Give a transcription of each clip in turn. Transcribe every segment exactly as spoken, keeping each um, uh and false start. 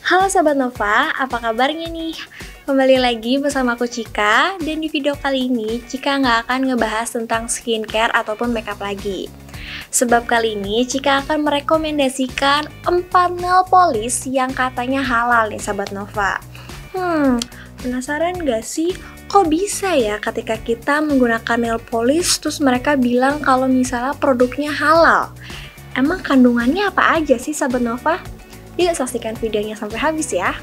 Halo Sobat Nova, apa kabarnya nih? Kembali lagi bersama aku Cika, dan di video kali ini Cika nggak akan ngebahas tentang skincare ataupun makeup lagi. Sebab kali ini Cika akan merekomendasikan empat nail polish yang katanya halal nih Sobat Nova. Hmm, penasaran gak sih? Kok bisa ya ketika kita menggunakan nail polish terus mereka bilang kalau misalnya produknya halal? Emang kandungannya apa aja sih Sobat Nova? Yuk saksikan videonya sampai habis ya.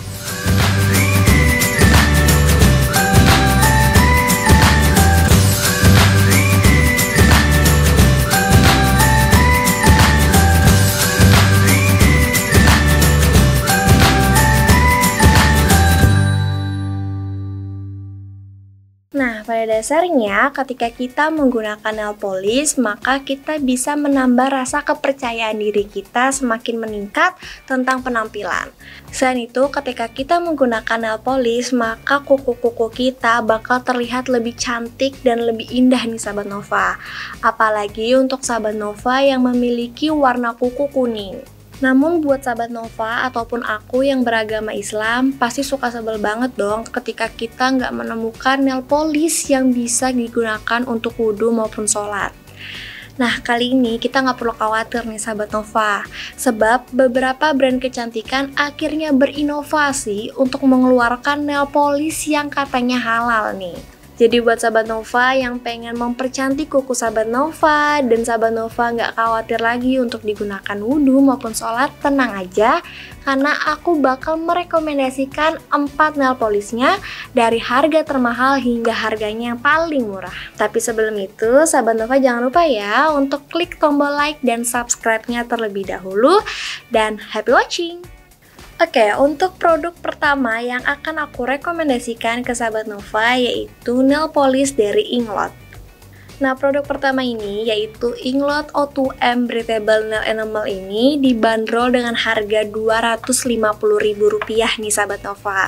Nah, pada dasarnya ketika kita menggunakan nail polish, maka kita bisa menambah rasa kepercayaan diri kita semakin meningkat tentang penampilan. Selain itu, ketika kita menggunakan nail polish, maka kuku-kuku kita bakal terlihat lebih cantik dan lebih indah nih Sahabat Nova. Apalagi untuk Sahabat Nova yang memiliki warna kuku kuning. Namun buat Sahabat Nova ataupun aku yang beragama Islam pasti suka sebel banget dong ketika kita nggak menemukan nail polish yang bisa digunakan untuk wudhu maupun sholat. Nah, kali ini kita nggak perlu khawatir nih Sahabat Nova, sebab beberapa brand kecantikan akhirnya berinovasi untuk mengeluarkan nail polish yang katanya halal nih. Jadi buat Sahabat Nova yang pengen mempercantik kuku Sahabat Nova dan Sahabat Nova nggak khawatir lagi untuk digunakan wudhu maupun sholat, tenang aja karena aku bakal merekomendasikan empat nail polishnya dari harga termahal hingga harganya yang paling murah. Tapi sebelum itu Sahabat Nova jangan lupa ya untuk klik tombol like dan subscribe-nya terlebih dahulu, dan happy watching! Oke, untuk produk pertama yang akan aku rekomendasikan ke Sahabat Nova yaitu nail polish dari Inglot. Nah, produk pertama ini yaitu Inglot O dua M Breathable Nail Enamel ini dibanderol dengan harga dua ratus lima puluh ribu rupiah nih Sahabat Nova.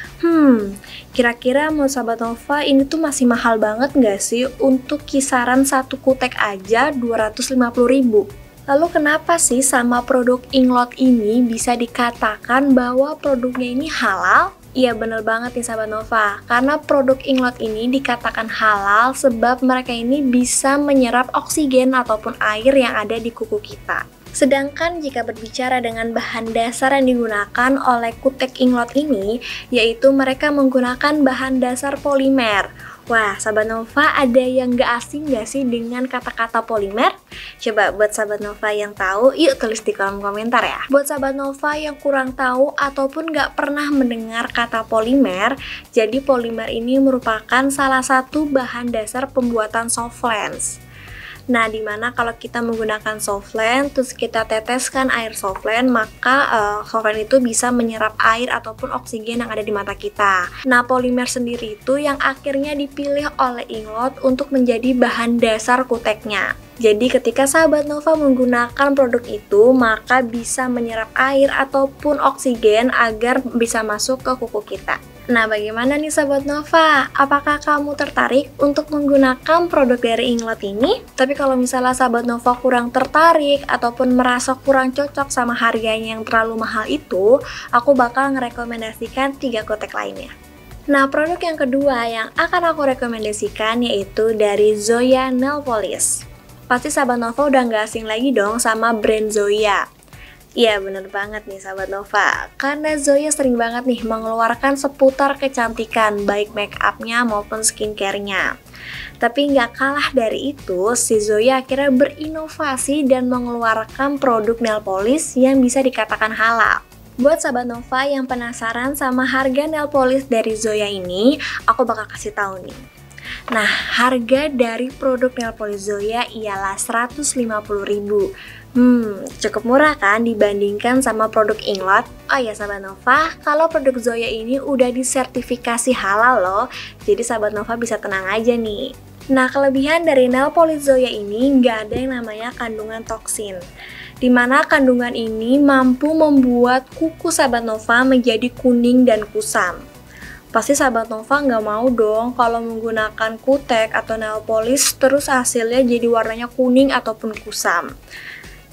Hmm, kira-kira menurut Sahabat Nova ini tuh masih mahal banget nggak sih untuk kisaran satu kutek aja dua ratus lima puluh ribu? Lalu kenapa sih sama produk Inglot ini bisa dikatakan bahwa produknya ini halal? Iya bener banget nih Sahabat Nova, karena produk Inglot ini dikatakan halal sebab mereka ini bisa menyerap oksigen ataupun air yang ada di kuku kita. Sedangkan jika berbicara dengan bahan dasar yang digunakan oleh kutek Inglot ini, yaitu mereka menggunakan bahan dasar polimer. Wah, Sahabat Nova ada yang gak asing gak sih dengan kata-kata polimer? Coba buat Sahabat Nova yang tahu, yuk tulis di kolom komentar ya. Buat Sahabat Nova yang kurang tahu ataupun gak pernah mendengar kata polimer, jadi polimer ini merupakan salah satu bahan dasar pembuatan soft lens. Nah, dimana kalau kita menggunakan soft lens, terus kita teteskan air soft lens, maka uh, soft lens itu bisa menyerap air ataupun oksigen yang ada di mata kita. Nah, polimer sendiri itu yang akhirnya dipilih oleh Inglot untuk menjadi bahan dasar kuteknya. Jadi ketika Sahabat Nova menggunakan produk itu, maka bisa menyerap air ataupun oksigen agar bisa masuk ke kuku kita. Nah, bagaimana nih Sahabat Nova? Apakah kamu tertarik untuk menggunakan produk dari Inglot ini? Tapi kalau misalnya Sahabat Nova kurang tertarik ataupun merasa kurang cocok sama harganya yang terlalu mahal itu, aku bakal ngerekomendasikan tiga kutek lainnya. Nah, produk yang kedua yang akan aku rekomendasikan yaitu dari Zoya Nail Polish. Pasti Sahabat Nova udah nggak asing lagi dong sama brand Zoya. Iya bener banget nih Sahabat Nova, karena Zoya sering banget nih mengeluarkan seputar kecantikan, baik make upnya maupun skincare-nya. Tapi nggak kalah dari itu, si Zoya akhirnya berinovasi dan mengeluarkan produk nail polish yang bisa dikatakan halal. Buat Sahabat Nova yang penasaran sama harga nail polish dari Zoya ini, aku bakal kasih tahu nih. Nah, harga dari produk nail polish Zoya ialah seratus lima puluh ribu. Hmm, cukup murah kan dibandingkan sama produk Inglot? Oh ya Sahabat Nova, kalau produk Zoya ini udah disertifikasi halal loh, jadi Sahabat Nova bisa tenang aja nih. Nah, kelebihan dari nail polish Zoya ini nggak ada yang namanya kandungan toksin, dimana kandungan ini mampu membuat kuku Sahabat Nova menjadi kuning dan kusam. Pasti Sahabat Nova nggak mau dong kalau menggunakan kutek atau nail polish terus hasilnya jadi warnanya kuning ataupun kusam.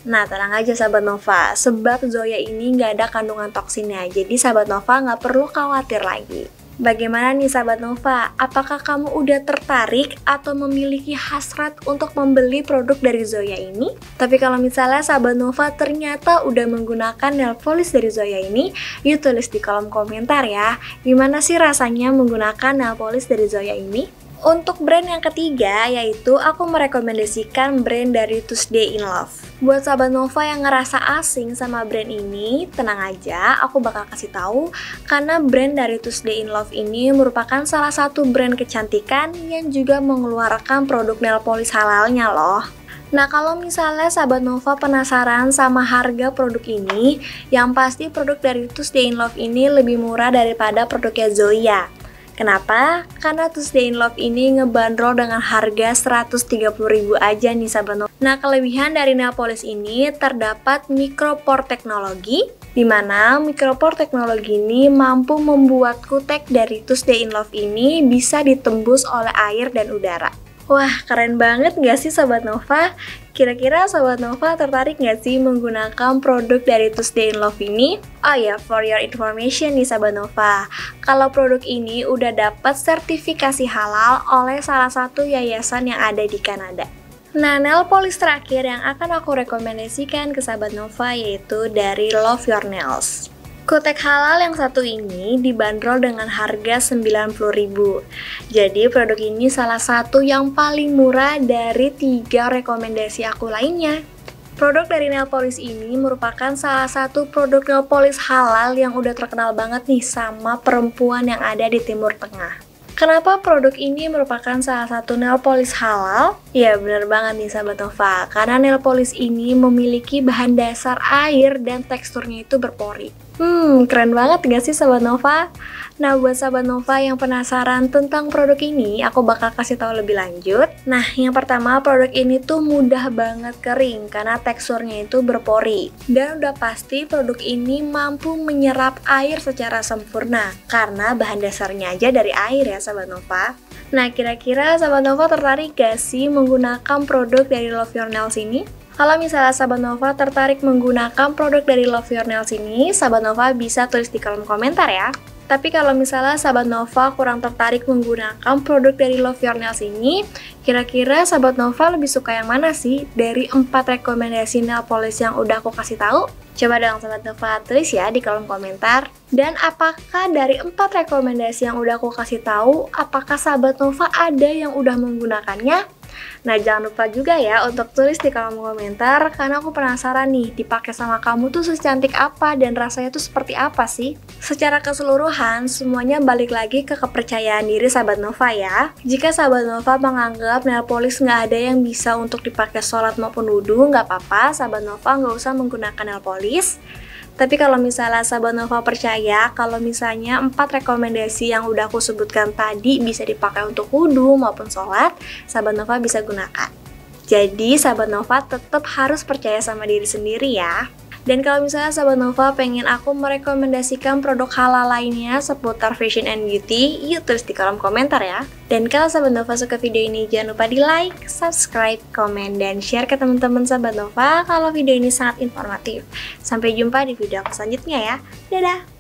Nah, tenang aja sahabat Nova, sebab Zoya ini nggak ada kandungan toksinnya, jadi sahabat Nova nggak perlu khawatir lagi. Bagaimana nih sahabat Nova, apakah kamu udah tertarik atau memiliki hasrat untuk membeli produk dari Zoya ini? Tapi kalau misalnya sahabat Nova ternyata udah menggunakan nail polish dari Zoya ini, yuk tulis di kolom komentar ya, gimana sih rasanya menggunakan nail polish dari Zoya ini? Untuk brand yang ketiga, yaitu aku merekomendasikan brand dari Tuesday in Love. Buat sahabat Nova yang ngerasa asing sama brand ini, tenang aja, aku bakal kasih tahu karena brand dari Tuesday in Love ini merupakan salah satu brand kecantikan yang juga mengeluarkan produk nail polish halalnya loh. Nah, kalau misalnya sahabat Nova penasaran sama harga produk ini, yang pasti produk dari Tuesday in Love ini lebih murah daripada produknya Zoya. Kenapa? Karena Tuesday in Love ini ngebanderol dengan harga seratus tiga puluh ribu aja nih sahabat Nova. Nah, kelebihan dari nail polish ini terdapat micropore teknologi, di mana micropore teknologi ini mampu membuat kutek dari Tuesday in Love ini bisa ditembus oleh air dan udara. Wah, keren banget gak sih sahabat Nova? Kira-kira sahabat Nova tertarik gak sih menggunakan produk dari Tuesday in Love ini? Oh ya, for your information nih sahabat Nova, kalau produk ini udah dapat sertifikasi halal oleh salah satu yayasan yang ada di Kanada. Nah, nail polish terakhir yang akan aku rekomendasikan ke sahabat Nova yaitu dari Love Your Nails. Kutek halal yang satu ini dibanderol dengan harga sembilan puluh ribu. Jadi produk ini salah satu yang paling murah dari tiga rekomendasi aku lainnya. Produk dari nail polish ini merupakan salah satu produk nail polish halal yang udah terkenal banget nih sama perempuan yang ada di Timur Tengah. Kenapa produk ini merupakan salah satu nail polish halal? Ya bener banget nih sahabat Nova, karena nail polish ini memiliki bahan dasar air dan teksturnya itu berpori. Hmm, keren banget gak sih sahabat Nova? Nah, buat sahabat Nova yang penasaran tentang produk ini, aku bakal kasih tahu lebih lanjut. Nah, yang pertama, produk ini tuh mudah banget kering karena teksturnya itu berpori. Dan udah pasti produk ini mampu menyerap air secara sempurna karena bahan dasarnya aja dari air ya sahabat Nova. Nah, kira-kira sahabat Nova tertarik gak sih menggunakan produk dari Love Your Nails ini? Kalau misalnya sahabat Nova tertarik menggunakan produk dari Love Your Nails ini, sahabat Nova bisa tulis di kolom komentar ya. Tapi kalau misalnya sahabat Nova kurang tertarik menggunakan produk dari Love Your Nails ini, kira-kira sahabat Nova lebih suka yang mana sih dari empat rekomendasi nail polish yang udah aku kasih tahu? Coba dong sahabat Nova tulis ya di kolom komentar. Dan apakah dari empat rekomendasi yang udah aku kasih tahu, apakah sahabat Nova ada yang udah menggunakannya? Nah, jangan lupa juga ya untuk tulis di kolom komentar karena aku penasaran nih dipakai sama kamu tuh secantik apa dan rasanya tuh seperti apa sih? Secara keseluruhan semuanya balik lagi ke kepercayaan diri sahabat Nova ya. Jika sahabat Nova menganggap nail polish nggak ada yang bisa untuk dipakai sholat maupun wudhu, nggak apa-apa, sahabat Nova nggak usah menggunakan nail polish. Tapi kalau misalnya sahabat Nova percaya kalau misalnya empat rekomendasi yang udah aku sebutkan tadi bisa dipakai untuk wudhu maupun sholat, sahabat Nova bisa gunakan. Jadi sahabat Nova tetap harus percaya sama diri sendiri ya. Dan kalau misalnya sahabat Nova pengen aku merekomendasikan produk halal lainnya seputar fashion and beauty, yuk tulis di kolom komentar ya. Dan kalau sahabat Nova suka video ini, jangan lupa di like, subscribe, komen, dan share ke teman-teman sahabat Nova kalau video ini sangat informatif. Sampai jumpa di video aku selanjutnya ya. Dadah!